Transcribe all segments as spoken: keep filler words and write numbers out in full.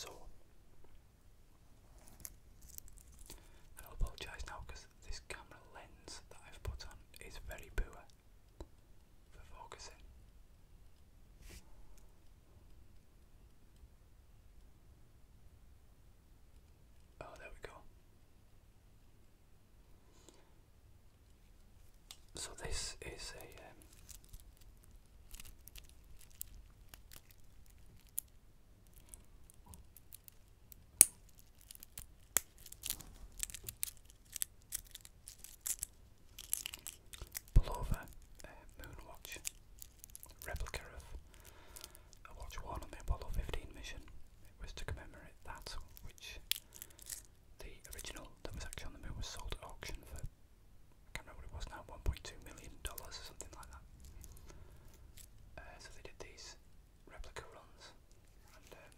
So I'll apologise now because this camera lens that I've put on is very poor for focusing. Oh, there we go. So this is a um, Bulova uh, Moonwatch replica of a watch worn on the Apollo fifteen mission. It was to commemorate that, which the original that was actually on the moon was sold at auction for, I can't remember what it was now, one point two million dollars or something like that. Uh, so they did these replica runs, and um,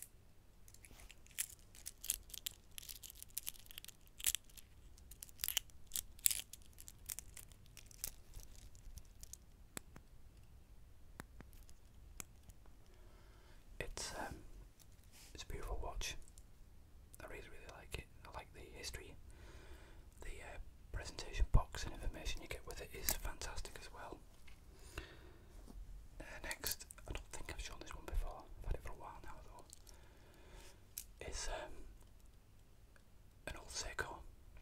it's um, it's a beautiful watch. I really, really like it. I like the history. The uh, presentation box and information you get with it is fantastic as well. Uh, next, I don't think I've shown this one before. I've had it for a while now though. Is um, an old Seiko.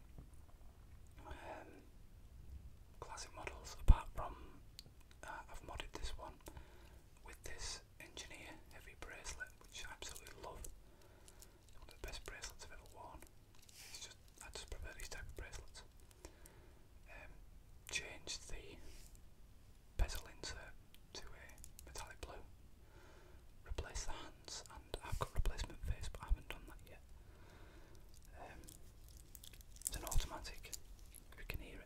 Um, classic models. Apart from, uh, I've modded this one with this engineer heavy bracelet, which I absolutely love. It's one of the best bracelets I've ever worn. It's just, I just prefer these type of bracelets. Um, changed the bezel insert to a metallic blue. Replaced the hands, and I've got replacement face, but I haven't done that yet. Um, it's an automatic. You can hear it.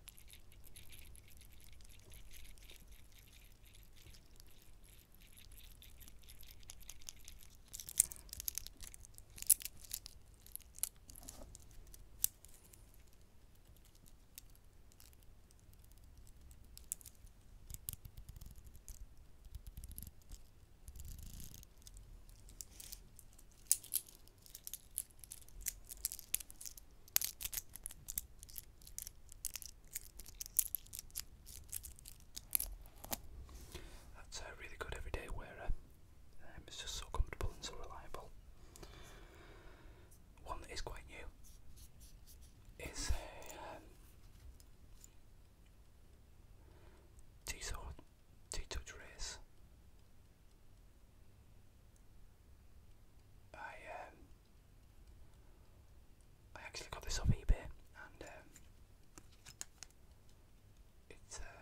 That's a really good everyday wearer. Um, it's just so comfortable and so reliable. One that is quite new is a um, Tissot T-Touch Race. I um, I actually got this off eBay, and um, it's uh,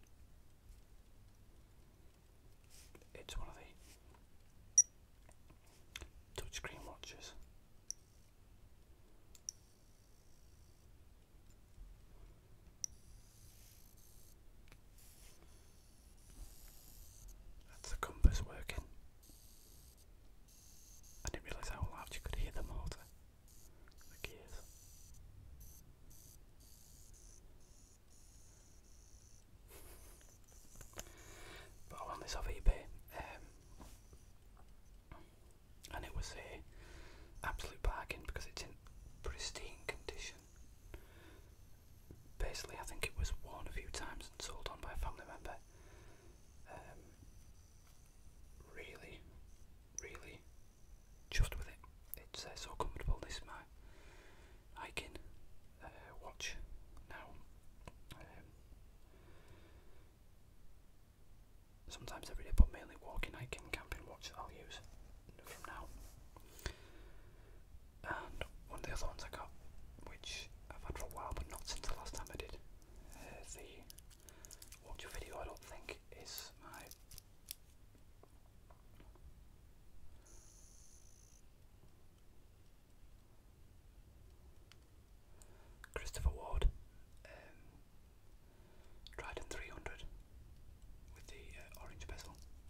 it's one of the touchscreen watches. That's the compass working. I didn't realise how loud you could hear the motor, the gears. But I won this off eBay, um, and it was a absolute bargain because it's in pristine condition. Basically, I think it was worn a few times and sold on by a family member. Um, really, really chuffed with it. It's uh, so comfortable. This is my hiking uh, watch now. Um, sometimes every day, but mainly walking, hiking, camping watch that I'll use from now. And one of the other ones I got, which I've had for a while, but not since the last time I did uh, the watch video, I don't think, is my Christopher Ward um, Trident three hundred with the uh, orange bezel.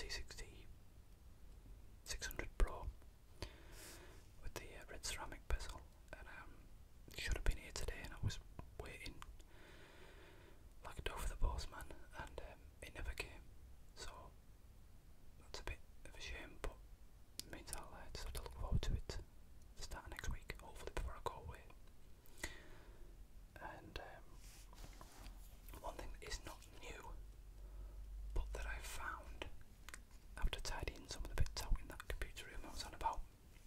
Z sixty six hundred Pro with the uh, red ceramic bezel, and um, should have been here today, and I was waiting like a dog for the postman, and um, it never came. So that's a bit of a shame, but it means I'll uh, just have to look forward to it the start of next week, hopefully before I go away. And um, one thing that is not new, but that I found after tidying some of the bits out in that computer room I was on about,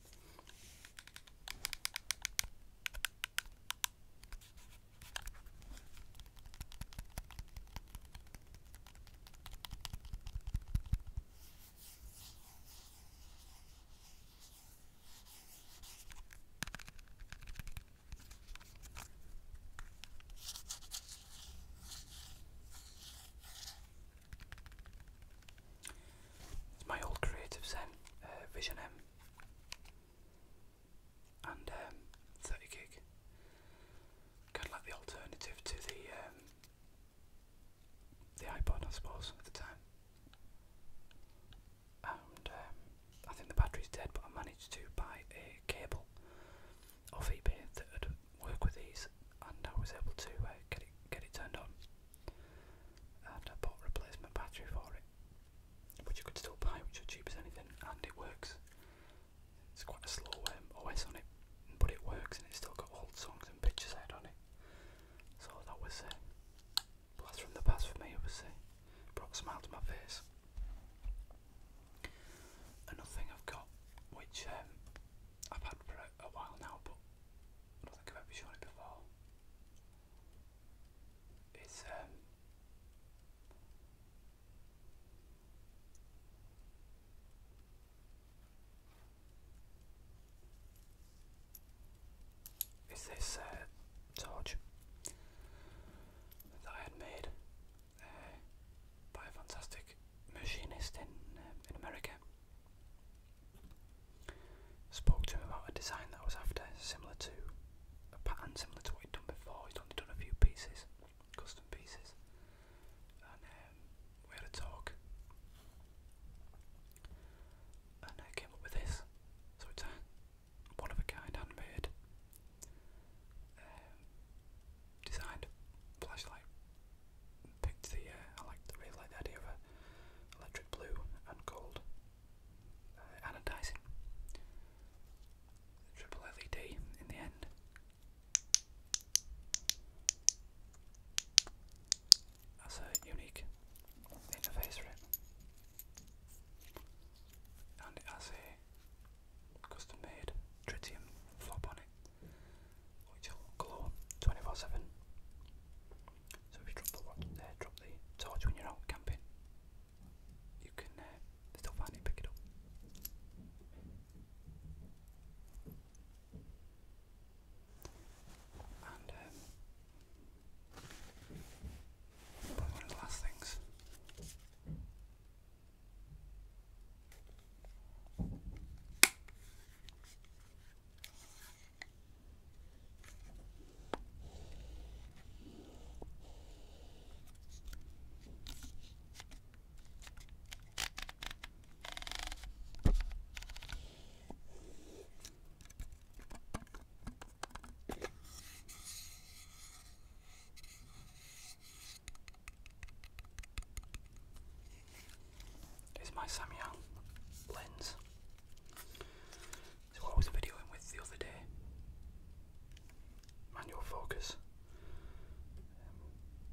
it's my old Creative Zen uh, Vision M and um, thirty gig, kind of like the alternative to the um, the iPod, I suppose, at the time. And um, I think the battery's dead, but I managed to buy a cable off eBay that would work with these, and I was able to uh, get it get it turned on. And I bought a replacement battery for it, which you could still buy, which was cheap as anything, and it works. It's quite a slow um, O S on it, but it works, and it's still got old songs and pictures ahead on it. So that was a uh, blast from the past for me. It was uh, brought a smile to my face. Another thing I've got, which um, I've had for a, a while now, but I don't think I've ever shown it before, is um, is this uh, torch that I had made uh, by a fantastic machinist in um, in America. Spoke to him about a design that I was after, similar to a pattern similar to what he'd done before. He'd only done a few pieces, custom pieces, and um, we had a talk, and I came up with this. So it's a one of a kind, handmade, um, designed flashlight. Picked the uh, I like the really like the idea of a electric blue and gold uh, anodizing, triple L E D in the end. That's a unique interface for it, and it has a custom made tritium fob on it, which will glow twenty-four seven. So if you drop the, uh, drop the torch when you're out camping, you can uh, still find it and pick it up. And um, probably one of the last things, is my Samyang lens. So what I was videoing with the other day, manual focus, um,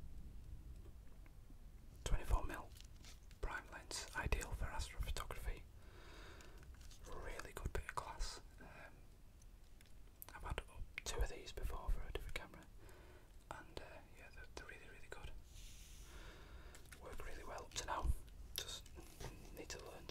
twenty-four millimeter prime lens, ideal for astrophotography. Really good bit of glass. Um, I've had up two of these before for a different camera, and uh, yeah, they're, they're really, really good. Work really well up to now. Just need to learn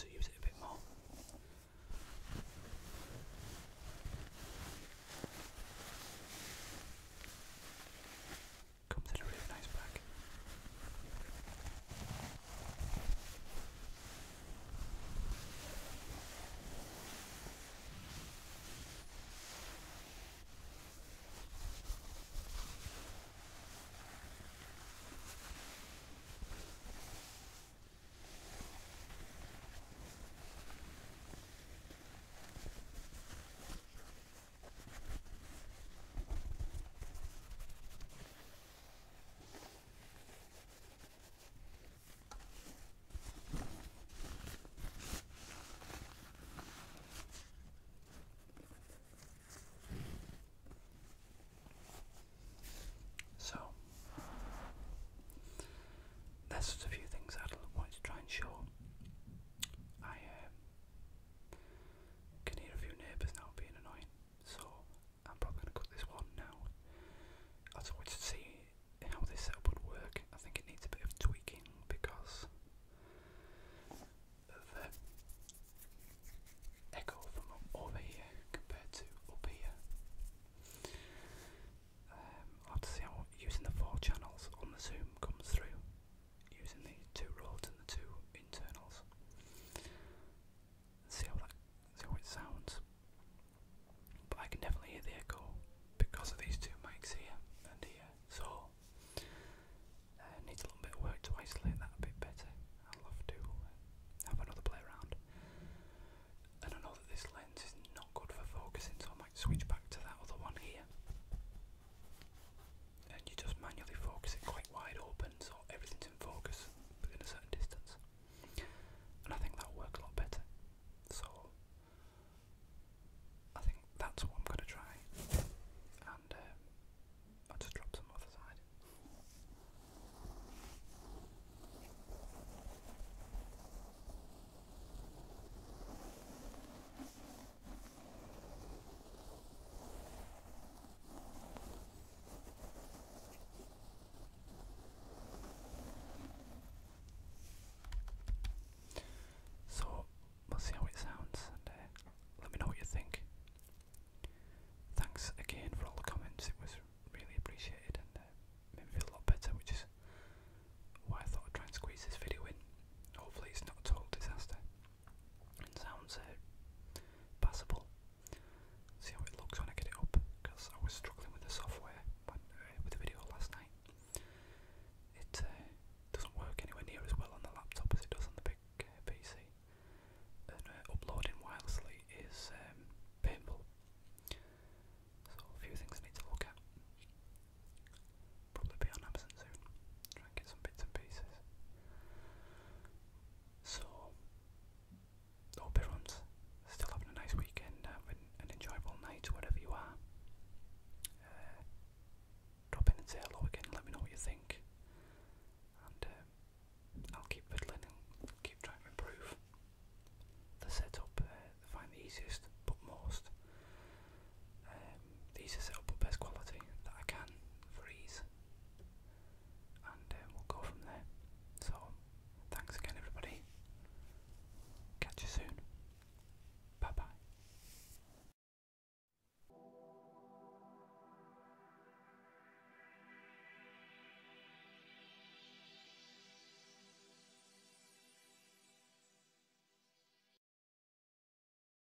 tests a few